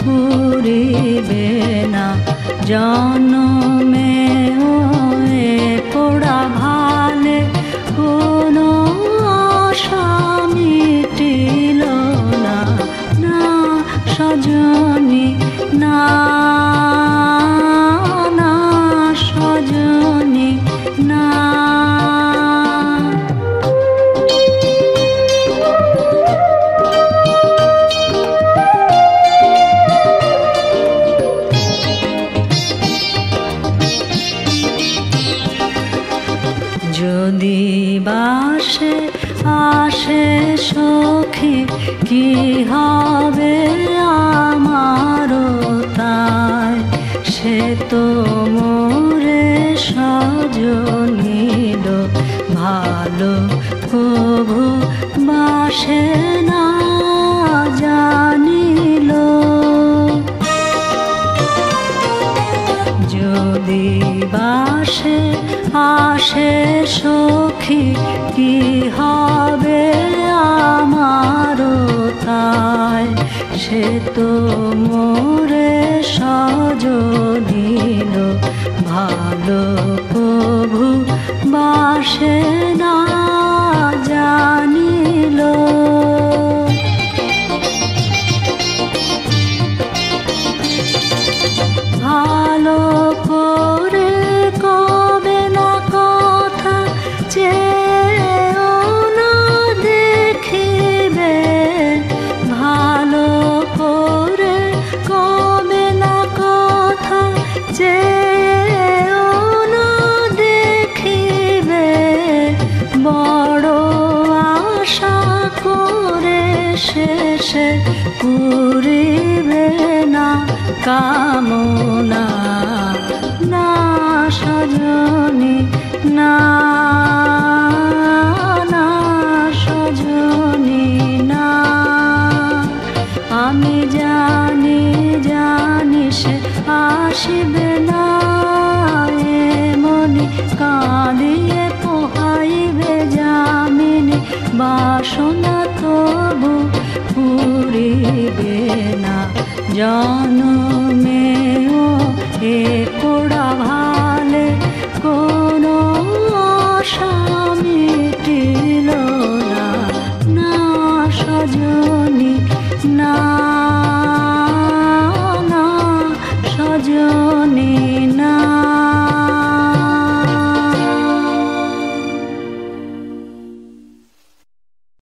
পুরিবে না জনমে এ পোড়া ভালে কোনো আশা মিটিল না না সজনী না না সজনী না যদি বাসে আসে সখী কি হবে আমারও তাই সে তো মোরে সজনীল ভালো কভু বাসে না জানিল যদি বাসে আসে সখী কি হবে আমারও তাই সে তো মোরে সজনীল ভালো কভু বাসে না জানিল ভালো করে কবে না কথা চেয়েও না দেখিবে ভালো করে কবে না কথা চেয়েও না দেখিবে বড় আশা করে শেষে পুরিবে না কামনা না সজনী না না সজনী না আমি জানি জানি সে আসিবে না এমনি কাঁদিয়ে পোহাইবে যামিনী বাসনা তবু পুরিবে না জনমেও এ পোড়া ভালে কোনো আশা মিটিল না না সজনী না না সজনী